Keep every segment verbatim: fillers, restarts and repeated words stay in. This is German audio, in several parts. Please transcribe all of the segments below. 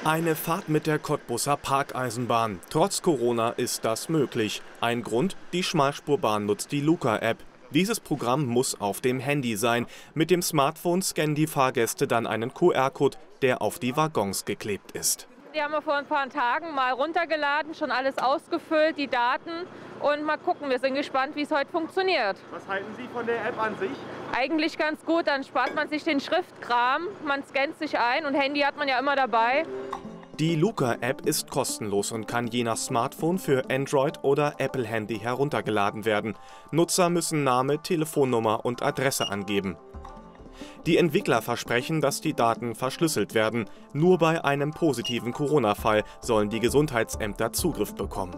Eine Fahrt mit der Cottbusser Parkeisenbahn. Trotz Corona ist das möglich. Ein Grund: die Schmalspurbahn nutzt die Luca-App. Dieses Programm muss auf dem Handy sein. Mit dem Smartphone scannen die Fahrgäste dann einen Q R-Code, der auf die Waggons geklebt ist. Die haben wir vor ein paar Tagen mal runtergeladen, schon alles ausgefüllt, die Daten. Und mal gucken, wir sind gespannt, wie es heute funktioniert. Was halten Sie von der App an sich? Eigentlich ganz gut, dann spart man sich den Schriftkram, man scannt sich ein und Handy hat man ja immer dabei. Die Luca-App ist kostenlos und kann je nach Smartphone für Android- oder Apple-Handy heruntergeladen werden. Nutzer müssen Name, Telefonnummer und Adresse angeben. Die Entwickler versprechen, dass die Daten verschlüsselt werden. Nur bei einem positiven Corona-Fall sollen die Gesundheitsämter Zugriff bekommen.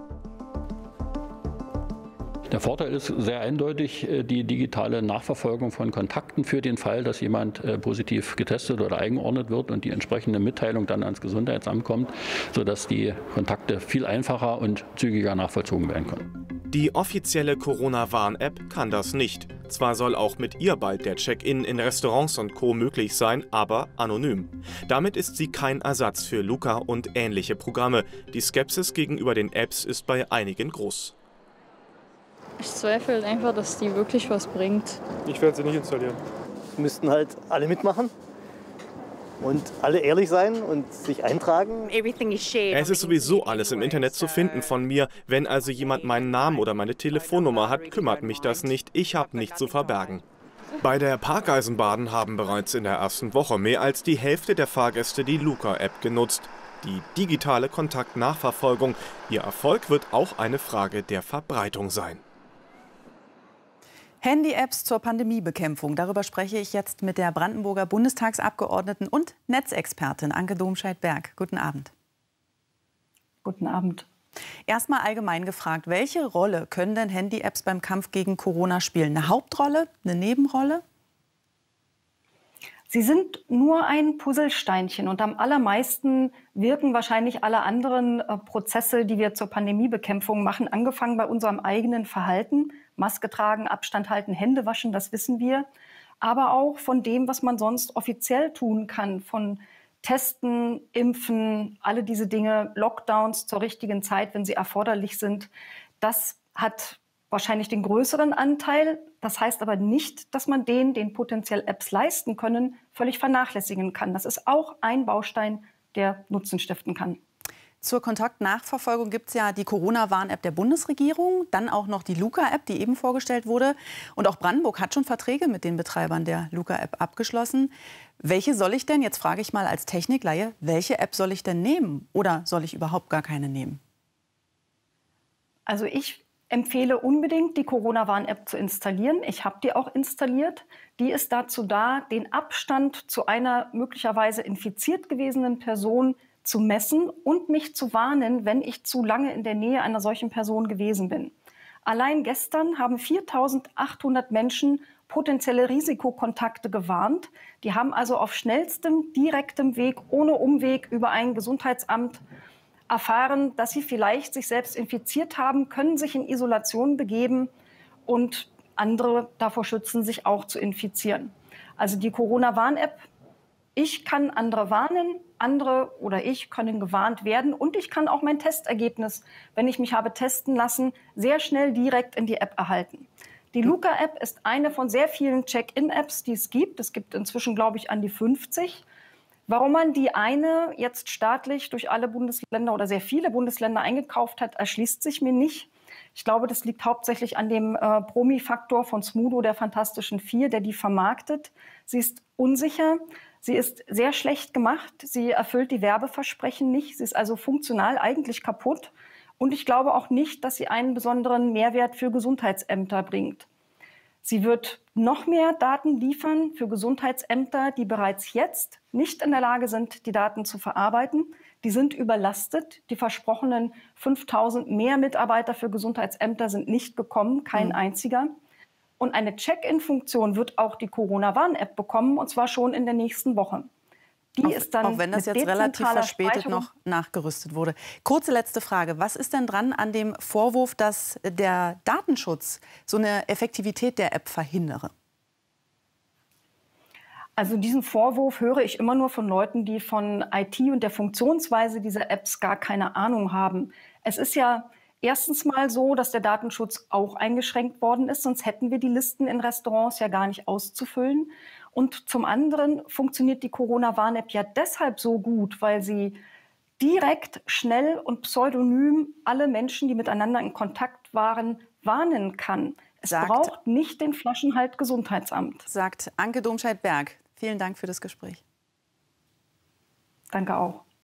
Der Vorteil ist sehr eindeutig die digitale Nachverfolgung von Kontakten für den Fall, dass jemand positiv getestet oder eingeordnet wird und die entsprechende Mitteilung dann ans Gesundheitsamt kommt, sodass die Kontakte viel einfacher und zügiger nachvollzogen werden können. Die offizielle Corona-Warn-App kann das nicht. Zwar soll auch mit ihr bald der Check-in in Restaurants und Co. möglich sein, aber anonym. Damit ist sie kein Ersatz für Luca und ähnliche Programme. Die Skepsis gegenüber den Apps ist bei einigen groß. Ich zweifle einfach, dass die wirklich was bringt. Ich werde sie nicht installieren. Müssten halt alle mitmachen und alle ehrlich sein und sich eintragen. Es ist sowieso alles im Internet zu finden von mir. Wenn also jemand meinen Namen oder meine Telefonnummer hat, kümmert mich das nicht. Ich habe nichts zu verbergen. Bei der Parkeisenbahn haben bereits in der ersten Woche mehr als die Hälfte der Fahrgäste die Luca-App genutzt. Die digitale Kontaktnachverfolgung, ihr Erfolg wird auch eine Frage der Verbreitung sein. Handy-Apps zur Pandemiebekämpfung. Darüber spreche ich jetzt mit der Brandenburger Bundestagsabgeordneten und Netzexpertin Anke Domscheit-Berg. Guten Abend. Guten Abend. Erstmal allgemein gefragt, welche Rolle können denn Handy-Apps beim Kampf gegen Corona spielen? Eine Hauptrolle, eine Nebenrolle? Sie sind nur ein Puzzlesteinchen und am allermeisten wirken wahrscheinlich alle anderen äh, Prozesse, die wir zur Pandemiebekämpfung machen, angefangen bei unserem eigenen Verhalten. Maske tragen, Abstand halten, Hände waschen, das wissen wir. Aber auch von dem, was man sonst offiziell tun kann, von Testen, Impfen, alle diese Dinge, Lockdowns zur richtigen Zeit, wenn sie erforderlich sind. Das hat wahrscheinlich den größeren Anteil. Das heißt aber nicht, dass man den, den potenziell Apps leisten können, völlig vernachlässigen kann. Das ist auch ein Baustein, der Nutzen stiften kann. Zur Kontaktnachverfolgung gibt es ja die Corona-Warn-App der Bundesregierung, dann auch noch die Luca-App, die eben vorgestellt wurde. Und auch Brandenburg hat schon Verträge mit den Betreibern der Luca-App abgeschlossen. Welche soll ich denn, jetzt frage ich mal als Technikleihe, welche App soll ich denn nehmen? Oder soll ich überhaupt gar keine nehmen? Also ich empfehle unbedingt, die Corona-Warn-App zu installieren. Ich habe die auch installiert. Die ist dazu da, den Abstand zu einer möglicherweise infiziert gewesenen Person zu messen und mich zu warnen, wenn ich zu lange in der Nähe einer solchen Person gewesen bin. Allein gestern haben viertausendachthundert Menschen potenzielle Risikokontakte gewarnt. Die haben also auf schnellstem, direktem Weg, ohne Umweg über ein Gesundheitsamt erfahren, dass sie vielleicht sich selbst infiziert haben, können sich in Isolation begeben und andere davor schützen, sich auch zu infizieren. Also die Corona-Warn-App, ich kann andere warnen, andere oder ich können gewarnt werden und ich kann auch mein Testergebnis, wenn ich mich habe testen lassen, sehr schnell direkt in die App erhalten. Die Luca-App ist eine von sehr vielen Check-in-Apps, die es gibt. Es gibt inzwischen, glaube ich, an die fünfzig. Warum man die eine jetzt staatlich durch alle Bundesländer oder sehr viele Bundesländer eingekauft hat, erschließt sich mir nicht. Ich glaube, das liegt hauptsächlich an dem äh, Promi-Faktor von Smudo, der Fantastischen Vier, der die vermarktet. Sie ist unsicher, sie ist sehr schlecht gemacht, sie erfüllt die Werbeversprechen nicht, sie ist also funktional eigentlich kaputt. Und ich glaube auch nicht, dass sie einen besonderen Mehrwert für Gesundheitsämter bringt. Sie wird noch mehr Daten liefern für Gesundheitsämter, die bereits jetzt nicht in der Lage sind, die Daten zu verarbeiten. Die sind überlastet. Die versprochenen fünftausend mehr Mitarbeiter für Gesundheitsämter sind nicht gekommen, kein mhm. einziger. Und eine Check-in-Funktion wird auch die Corona-Warn-App bekommen, und zwar schon in der nächsten Woche. Die auch, ist dann auch wenn das jetzt relativ verspätet noch nachgerüstet wurde. Kurze letzte Frage. Was ist denn dran an dem Vorwurf, dass der Datenschutz so eine Effektivität der App verhindere? Also diesen Vorwurf höre ich immer nur von Leuten, die von I T und der Funktionsweise dieser Apps gar keine Ahnung haben. Es ist ja erstens mal so, dass der Datenschutz auch eingeschränkt worden ist, sonst hätten wir die Listen in Restaurants ja gar nicht auszufüllen. Und zum anderen funktioniert die Corona-Warn-App ja deshalb so gut, weil sie direkt, schnell und pseudonym alle Menschen, die miteinander in Kontakt waren, warnen kann. Es Sagt, braucht nicht den Flaschenhalt Gesundheitsamt. Sagt Anke Domscheit-Berg. Vielen Dank für das Gespräch. Danke auch.